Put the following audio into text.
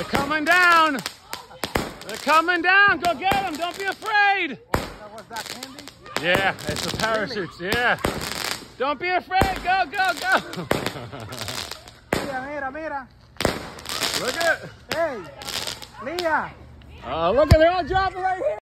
They're coming down. They're coming down. Go get them. Don't be afraid. Was that candy? Yeah, it's the parachutes. Yeah. Don't be afraid. Go, go, go. Mira, mira. Look at it. Hey, Leah. Oh, look at it. They're all dropping right here.